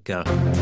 lövegekkel.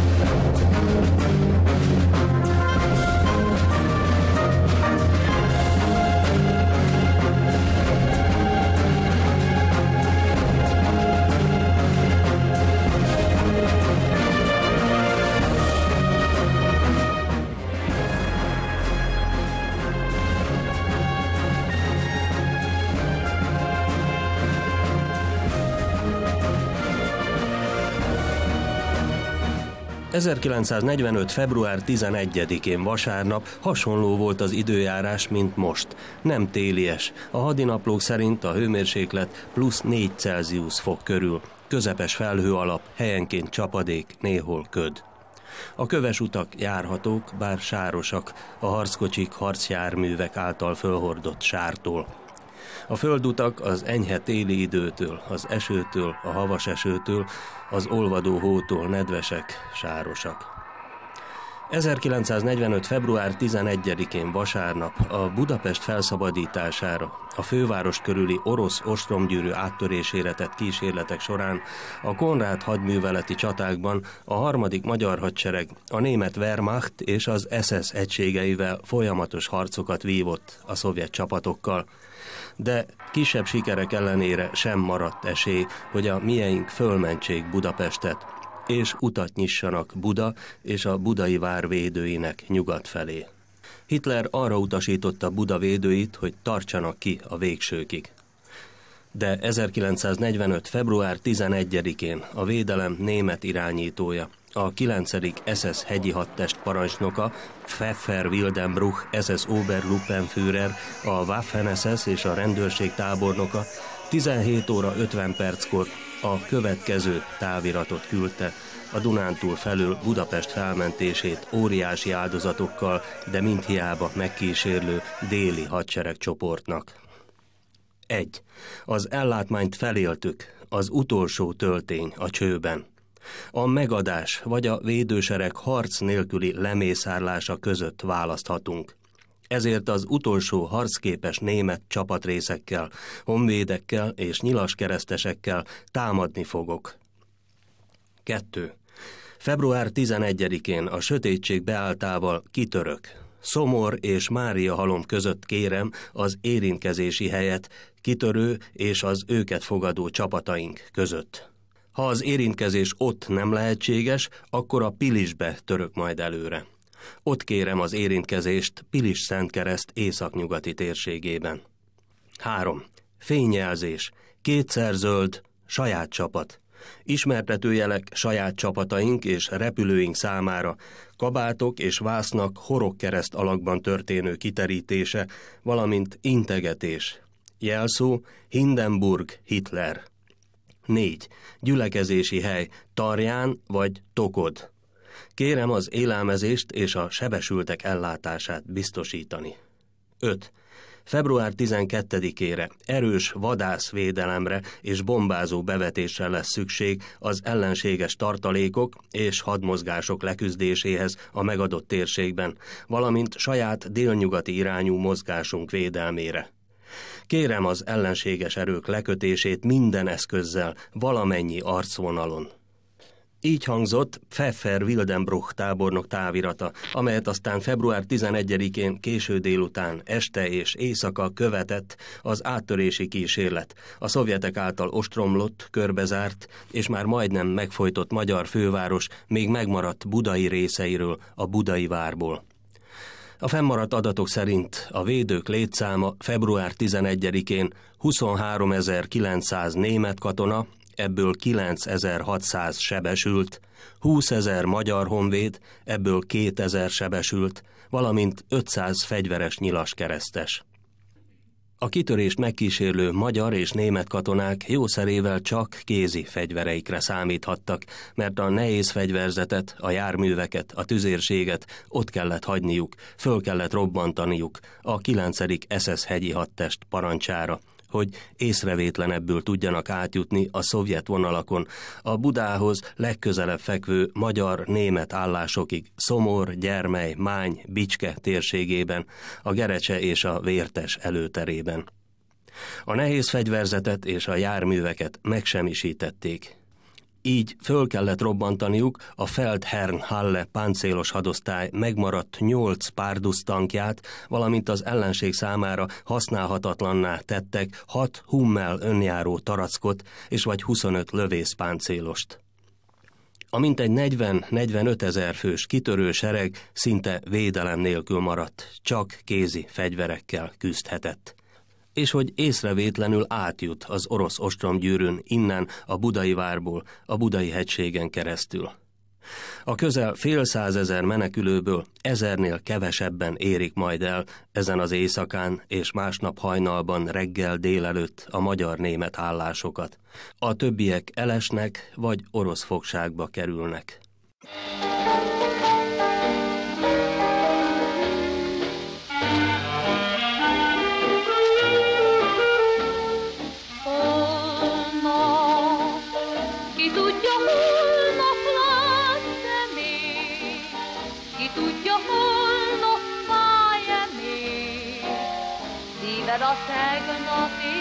1945. február 11-én vasárnap hasonló volt az időjárás, mint most. Nem télies. A hadinaplók szerint a hőmérséklet plusz 4 Celsius fok körül. Közepes felhő alap, helyenként csapadék, néhol köd. A köves utak járhatók, bár sárosak, a harckocsik, harcjárművek által fölhordott sártól. A földutak az enyhe téli időtől, az esőtől, a havas esőtől, az olvadó hótól nedvesek, sárosak. 1945. február 11-én vasárnap a Budapest felszabadítására, a főváros körüli orosz ostromgyűrű áttörésére tett kísérletek során a Konrád hadműveleti csatákban a 3. Magyar Hadsereg a német Wehrmacht és az SS egységeivel folyamatos harcokat vívott a szovjet csapatokkal, de kisebb sikerek ellenére sem maradt esély, hogy a mieink fölmentsék Budapestet, és utat nyissanak Buda és a budai vár védőinek nyugat felé. Hitler arra utasította Buda védőit, hogy tartsanak ki a végsőkig. De 1945. február 11-én a védelem német irányítója, a 9. SS hegyi hadtest parancsnoka, Pfeffer Wildenbruch SS Obergruppenführer, a Waffen-SS és a rendőrség tábornoka 17 óra 50 perckor a következő táviratot küldte, a Dunántúl felül Budapest felmentését óriási áldozatokkal, de mindhiába megkísérlő déli hadseregcsoportnak. 1. Az ellátmányt feléltük, az utolsó töltény a csőben. A megadás vagy a védősereg harc nélküli lemészárlása között választhatunk. Ezért az utolsó harcképes német csapatrészekkel, honvédekkel és nyilaskeresztesekkel támadni fogok. 2. Február 11-én a sötétség beálltával kitörök. Szomor és Máriahalom között kérem az érintkezési helyet kitörő és az őket fogadó csapataink között. Ha az érintkezés ott nem lehetséges, akkor a Pilisbe török majd előre. Ott kérem az érintkezést Pilis-Szentkereszt északnyugati térségében. 3. Fényjelzés. 2-szer zöld, saját csapat. Ismertetőjelek saját csapataink és repülőink számára, kabátok és vásznak horogkereszt alakban történő kiterítése, valamint integetés. Jelszó Hindenburg Hitler. 4. Gyülekezési hely Tarján vagy Tokod. Kérem az élelmezést és a sebesültek ellátását biztosítani. 5. Február 12-ére erős vadászvédelemre és bombázó bevetésre lesz szükség az ellenséges tartalékok és hadmozgások leküzdéséhez a megadott térségben, valamint saját délnyugati irányú mozgásunk védelmére. Kérem az ellenséges erők lekötését minden eszközzel, valamennyi arcvonalon. Így hangzott Pfeffer Wildenbruch tábornok távirata, amelyet aztán február 11-én késő délután, este és éjszaka követett az áttörési kísérlet, a szovjetek által ostromlott, körbezárt és már majdnem megfojtott magyar főváros még megmaradt budai részeiről, a budai várból. A fennmaradt adatok szerint a védők létszáma február 11-én 23.900 német katona, ebből 9.600 sebesült, 20.000 magyar honvéd, ebből 2.000 sebesült, valamint 500 fegyveres nyilaskeresztes. A kitörést megkísérlő magyar és német katonák jószerével csak kézi fegyvereikre számíthattak, mert a nehéz fegyverzetet, a járműveket, a tüzérséget ott kellett hagyniuk, föl kellett robbantaniuk a 9. SS hegyi hadtest parancsára, hogy észrevétlenebbül tudjanak átjutni a szovjet vonalakon, a Budához legközelebb fekvő magyar-német állásokig, Szomor, Gyermely, Mány, Bicske térségében, a Gerecse és a Vértes előterében. A nehéz fegyverzetet és a járműveket megsemmisítették. Így föl kellett robbantaniuk a Feldherrn-Halle páncélos hadosztály megmaradt 8 Pardus tankját, valamint az ellenség számára használhatatlanná tettek 6 Hummel önjáró tarackot és vagy 25 lövészpáncélost. A mintegy 40-45 ezer fős kitörő sereg szinte védelem nélkül maradt, csak kézi fegyverekkel küzdhetett. És hogy észrevétlenül átjut az orosz ostromgyűrűn innen a Budai várból, a Budai hegységen keresztül. A közel fél százezer menekülőből 1000-nél kevesebben érik majd el ezen az éjszakán és másnap hajnalban reggel délelőtt a magyar-német állásokat. A többiek elesnek vagy orosz fogságba kerülnek. A tegnapi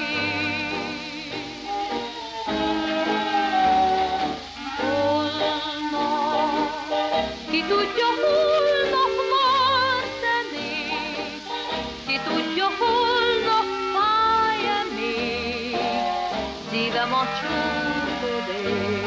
holnap, ki tudja holnap már még, ki tudja holnap fáj-e még, szívem a csúfodék.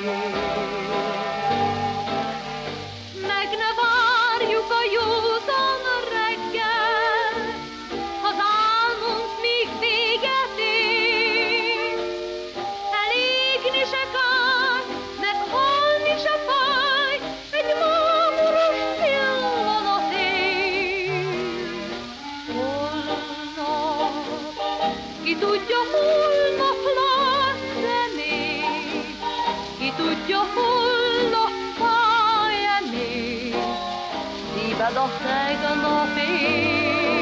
Meg ne várjuk a józan reggel, az álmunk még véget ér. Elégni se kár, meg halni se fáj, egy mámoros pillanatért. Holnap, ki tudja holnap lesz-e még, ki tudja holnap fáj-e még, szíved a tegnapért.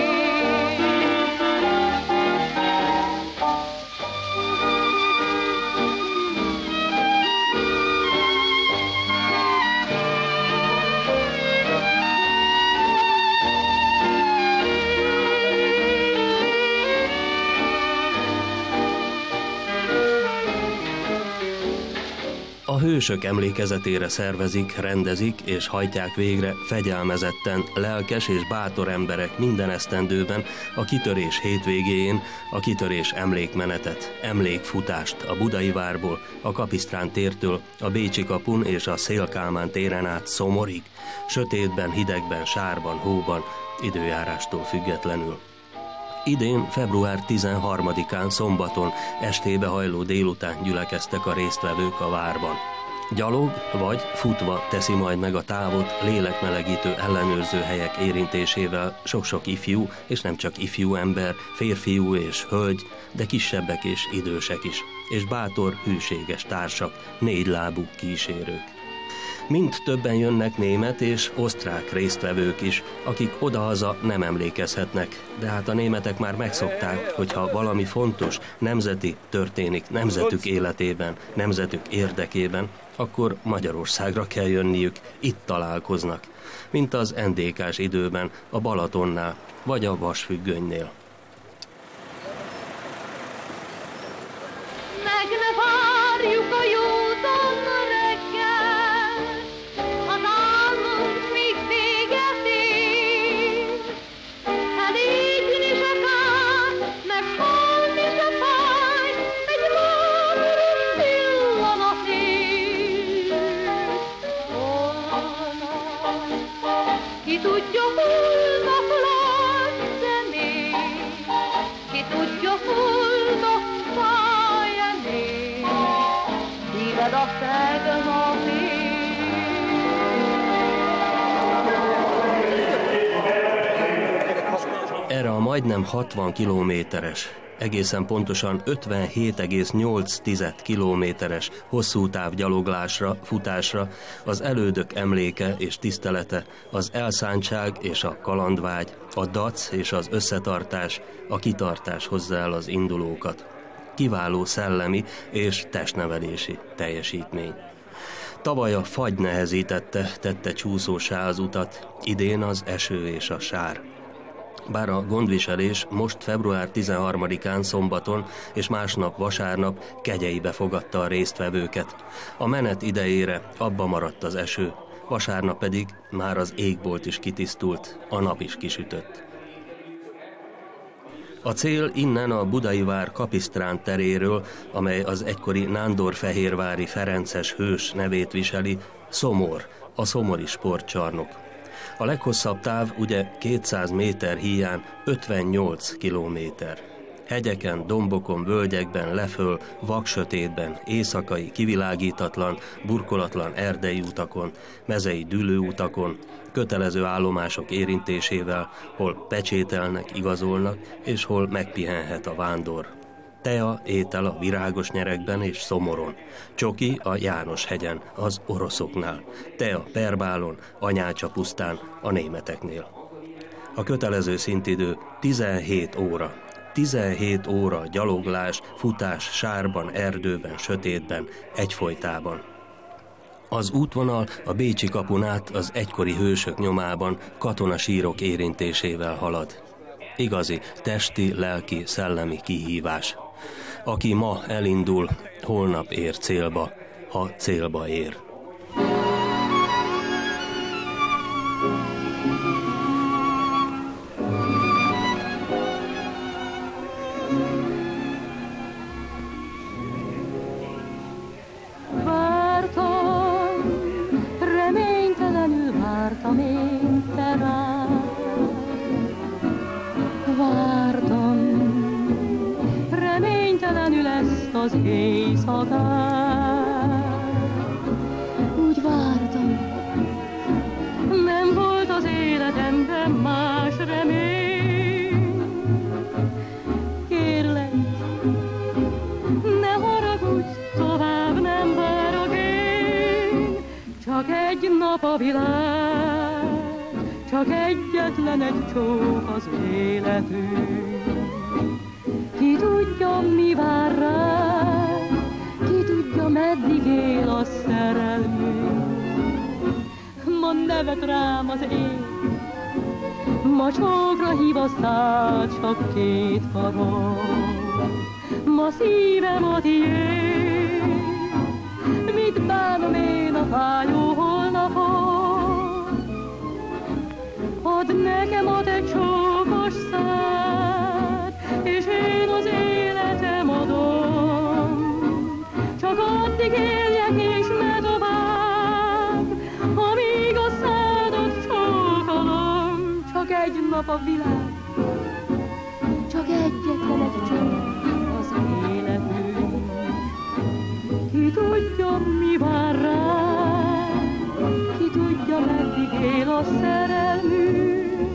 A hősök emlékezetére szervezik, rendezik és hajtják végre fegyelmezetten, lelkes és bátor emberek minden esztendőben a kitörés hétvégéjén a kitörés emlékmenetet, emlékfutást a Budai várból, a Kapisztrán tértől, a Bécsi kapun és a Széll-Kálmán téren át Szomorig, sötétben, hidegben, sárban, hóban, időjárástól függetlenül. Idén február 13-án szombaton estébe hajló délután gyülekeztek a résztvevők a várban. Gyalog vagy futva teszi majd meg a távot lélekmelegítő ellenőrző helyek érintésével sok-sok ifjú, és nem csak ifjú ember, férfiú és hölgy, de kisebbek és idősek is, és bátor, hűséges társak, 4 lábú kísérők. Mind többen jönnek német és osztrák résztvevők is, akik odahaza nem emlékezhetnek, de hát a németek már megszokták, hogyha valami fontos, nemzeti történik nemzetük életében, nemzetük érdekében, akkor Magyarországra kell jönniük, itt találkoznak, mint az NDK-s időben a Balatonnál vagy a Vasfüggönynél. Meg ne várjuk a józan reggel, az álmunk még véget ér. Elégni se kár, meg halni se fáj, egy mámoros pillanatért. Holnap, ki tudja holnap lesz-e még, ki tudja holnap fáj-e még, szíved a tegnapért. Erre a majdnem 60 kilométeres, egészen pontosan 57,8 kilométeres hosszú táv gyaloglásra, futásra az elődök emléke és tisztelete, az elszántság és a kalandvágy, a dac és az összetartás, a kitartás hozza el az indulókat. Kiváló szellemi és testnevelési teljesítmény. Tavaly a fagy nehezítette, tette csúszósá az utat, idén az eső és a sár. Bár a gondviselés most február 13-án szombaton és másnap vasárnap kegyeibe fogadta a résztvevőket. A menet idejére abba maradt az eső, vasárnap pedig már az égbolt is kitisztult, a nap is kisütött. A cél innen a Budai vár Kapisztrán teréről, amely az egykori nándorfehérvári ferences hős nevét viseli, Szomor, a szomori sportcsarnok. A leghosszabb táv ugye 200 méter híján 58 kilométer. Hegyeken, dombokon, völgyekben, leföl, vaksötétben, éjszakai, kivilágítatlan, burkolatlan erdei utakon, mezei dűlőutakon, kötelező állomások érintésével, hol pecsételnek, igazolnak, és hol megpihenhet a vándor. Tea, étel a Virágos nyerekben és Szomoron, csoki a János-hegyen, az oroszoknál, tea Perbálon, Anyácsa pusztán, a németeknél. A kötelező szintidő 17 óra. 17 óra gyaloglás, futás sárban, erdőben, sötétben, egyfolytában. Az útvonal a Bécsi kapun át az egykori hősök nyomában katonasírok érintésével halad. Igazi, testi, lelki, szellemi kihívás. Aki ma elindul, holnap ér célba, ha célba ér. Az éjszakát, úgy vártam, nem volt az életemben más remény. Kérlek, ne haragudj, tovább nem várok én, csak egy nap a világ, csak egyetlen egy csók az életünk. Ki tudja, mi vár rá, ki tudja, meddig él a szerelmünk. Ma nevet rám az ég, ma csókra hív a szád, csak két karom. Ma szívem a tiéd, mit bánom én a fájó holnapot. Add nekem a te csókos szád, és én az életem adom. Csak addig éljek és ne tovább, amíg a szádat csókolom. Csak egy nap a világ, csak egyetlen egy csók az életünk. Ki tudja, mi vár rá, ki tudja, meddig él a szerelmünk.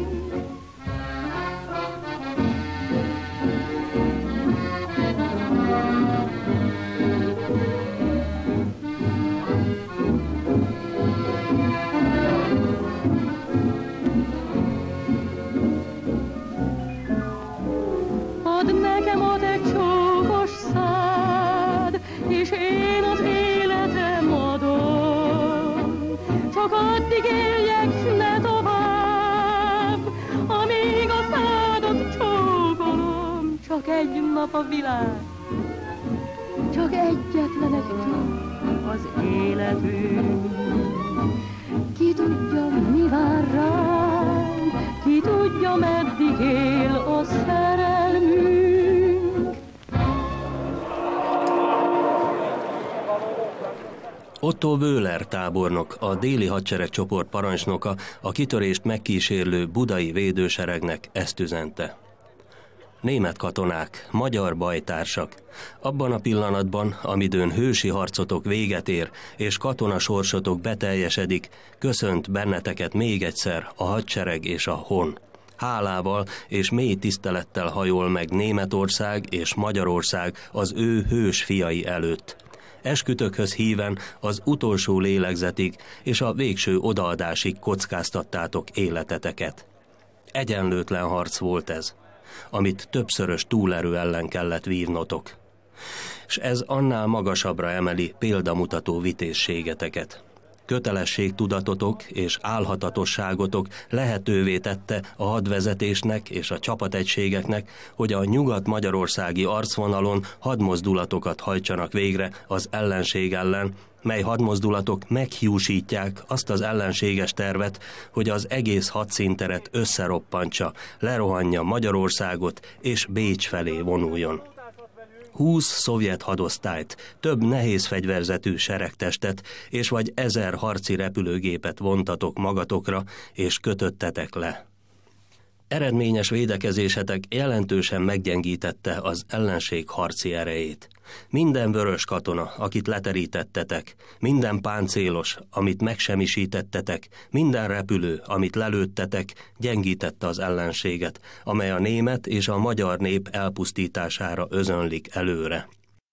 És én az életem adom, csak addig éljek, s ne tovább, amíg a szádat csókolom. Csak egy nap a világ, csak egyetlen egy csók az életünk. Ki tudja, mi vár rám, ki tudja, meddig él a szerelmünk. Otto Wöhler tábornok, a déli hadseregcsoport parancsnoka, a kitörést megkísérlő budai védőseregnek ezt üzente. Német katonák, magyar bajtársak, abban a pillanatban, amidőn hősi harcotok véget ér, és katonasorsotok beteljesedik, köszönt benneteket még egyszer a hadsereg és a hon. Hálával és mély tisztelettel hajol meg Németország és Magyarország az ő hős fiai előtt. Eskütökhöz híven az utolsó lélegzetig és a végső odaadásig kockáztattátok életeteket. Egyenlőtlen harc volt ez, amit többszörös túlerő ellen kellett vívnotok. És ez annál magasabbra emeli példamutató vitézségeteket. Kötelességtudatotok és álhatatosságotok lehetővé tette a hadvezetésnek és a csapategységeknek, hogy a nyugat-magyarországi arcvonalon hadmozdulatokat hajtsanak végre az ellenség ellen, mely hadmozdulatok meghiúsítják azt az ellenséges tervet, hogy az egész hadszínteret összeroppantsa, lerohanja Magyarországot és Bécs felé vonuljon. 20 szovjet hadosztályt, több nehézfegyverzetű seregtestet és vagy 1000 harci repülőgépet vontatok magatokra és kötöttetek le. Eredményes védekezésetek jelentősen meggyengítette az ellenség harci erejét. Minden vörös katona, akit leterítettetek, minden páncélos, amit megsemmisítettetek, minden repülő, amit lelőttetek, gyengítette az ellenséget, amely a német és a magyar nép elpusztítására özönlik előre.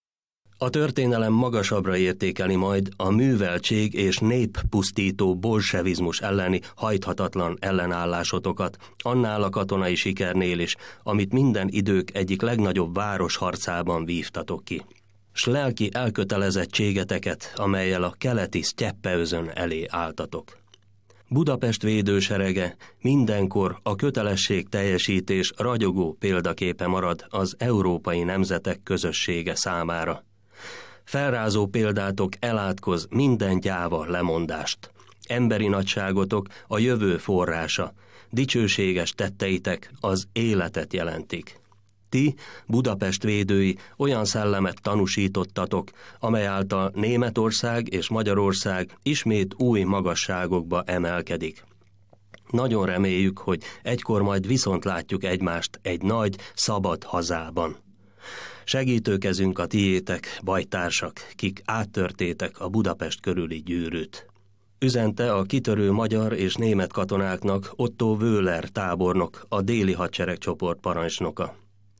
A történelem magasabbra értékeli majd a műveltség és néppusztító bolsevizmus elleni hajthatatlan ellenállásotokat, annál a katonai sikernél is, amit minden idők egyik legnagyobb városharcában vívtatok ki. S lelki elkötelezettségeteket, amellyel a keleti Sztyeppeözön elé álltatok. Budapest védőserege mindenkor a kötelességteljesítés ragyogó példaképe marad az európai nemzetek közössége számára. Felrázó példátok elátkoz minden gyáva lemondást. Emberi nagyságotok a jövő forrása, dicsőséges tetteitek az életet jelentik. Ti, Budapest védői, olyan szellemet tanúsítottatok, amely által Németország és Magyarország ismét új magasságokba emelkedik. Nagyon reméljük, hogy egykor majd viszont látjuk egymást egy nagy, szabad hazában. Segítőkezünk a tiétek, bajtársak, kik áttörtétek a Budapest körüli gyűrűt. Üzente a kitörő magyar és német katonáknak Otto Wöhler tábornok, a déli hadseregcsoport parancsnoka.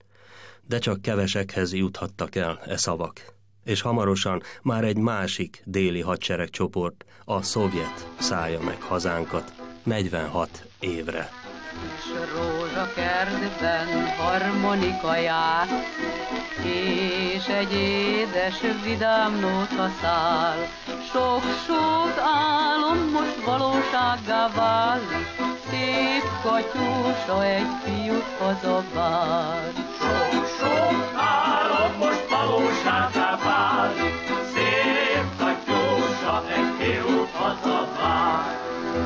De csak kevesekhez juthattak el e szavak, és hamarosan már egy másik déli hadseregcsoport, a szovjet szállja meg hazánkat 46 évre. És rózsakertben harmonika jár, és egy édes vidám nóta szál. Sok-sok álom most valósággá válik, szép Katyusa egy fiút hazavár. Sok-sok álom most valósággá válik, szép Katyusa egy fiút hazavár.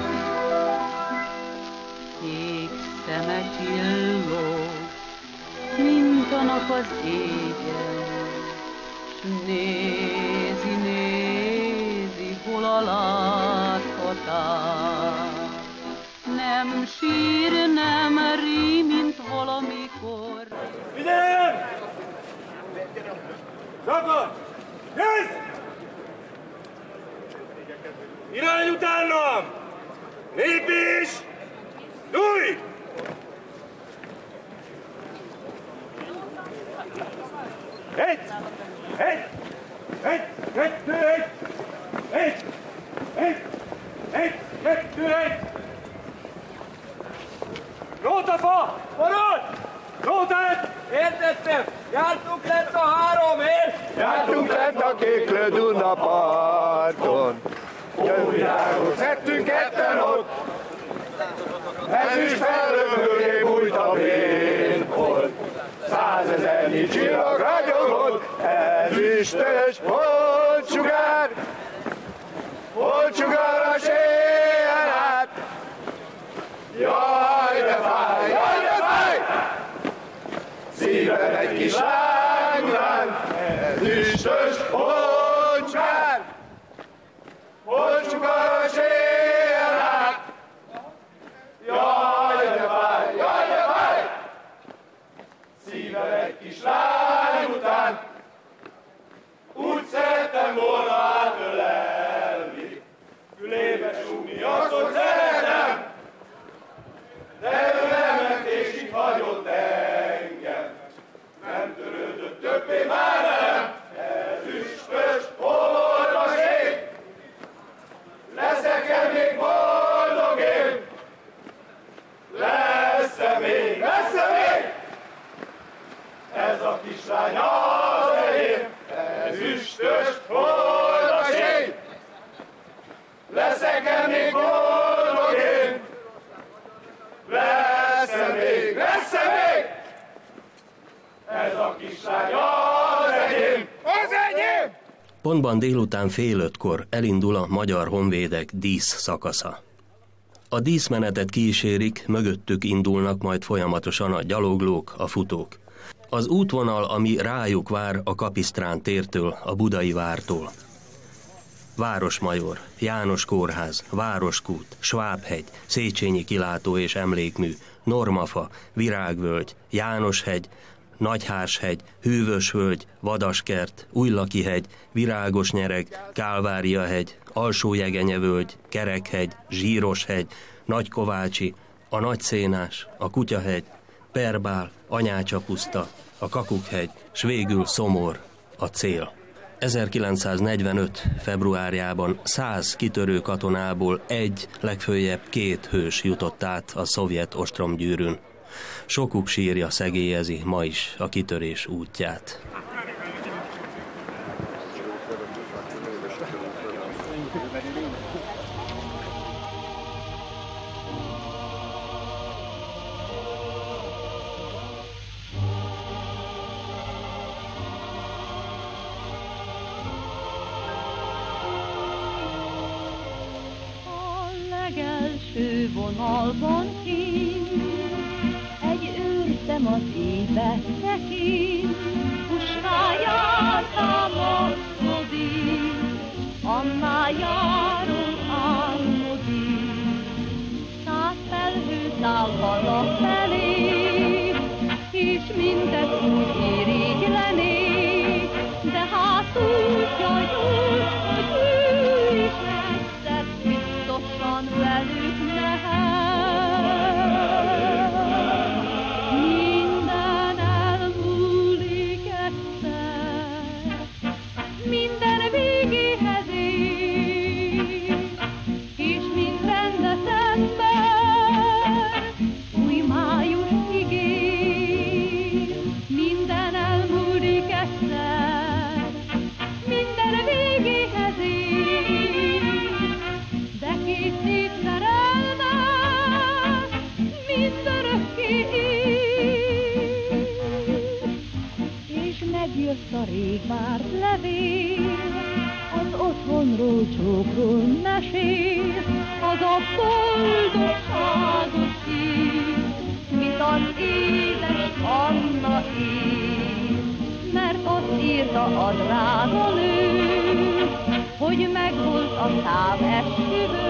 Kék szeme csillog, mint a nap az égen, s nézi, nézi, hol a láthatás. Nem sír, nem rí, mint valamikor. Figyeljen! Szakad! Nézd! Irány utánam! Lépés! Dúj! Egy, kettő, egy! Nótafa! Maradj! Nótát! Értettem! Jártunk lent a 3 év! Jártunk lent a kéklő Duna parton. Jövőjáról szedtünk ketten ott. Ezüst felröpölé bújt a vénpont. 100 000 csillag ragyogott. Ezüstös holtsugár. Holtsugár a séjen át. Jaj, de fáj! Jaj, de fáj! Szívem egy kis lángulán. Ezüstös holtsugár. Holtsugár a séjen át. Jaj, de fáj! Jaj, de fáj! Szívem egy kis lány után. Úgy szerettem volna átölelni. Fülébe súgni azt, hogy szeretem. De ő nem ment és itt hagyott engem. Nem törődött többé már velem. Ezüstös holdaség. Leszek-e még boldog én? Lesz-e még? Lesz-e még? Ez a kislány az enyém. Ezüstös holdaség. Pontban délután 4:30 elindul a Magyar Honvédek dísz szakasza. A díszmenetet kísérik, mögöttük indulnak majd folyamatosan a gyaloglók, a futók. Az útvonal, ami rájuk vár a Kapisztrán tértől, a Budai vártól. Városmajor, János kórház, Városkút, Svábhegy, Széchenyi kilátó és emlékmű, Normafa, Virágvölgy, Jánoshegy, Nagyhárshegy, Hűvösvölgy, Vadaskert, Újlakihegy, Virágosnyereg, Kálváriahegy, Alsójegenyevölgy, Kerekhegy, Zsíroshegy, Nagykovácsi, a Nagyszénás, a Kutyahegy, Perbál, Anyácsapuszta, a Kakukhegy, s végül Szomor, a cél. 1945. februárjában 100 kitörő katonából 1, legföljebb 2 hős jutott át a szovjet ostromgyűrűn. Sokuk sírja szegélyezi ma is a kitörés útját. Legelső vonalban kint egy őrszem az éjbe tekint, puskáját támaszkodik, annál járul álmodik. 100 felhő száll hazafelé, és mindet úgy irigylené, de hátul jajul, hogy ő is egyszer biztosan velük lehet. Minden elmúlik egyszer, minden végéhez ér, és minden december új május ígér. Minden elmúlik egyszer, minden végéhez ér, de két szép szerelme mindörökké ér. És megjött a rég várt levél, az otthonról, csókról mesél, az a boldogságos hír, mit az édes Anna ír. Mert azt írta a drága nő, hogy megvolt a szám esküvő,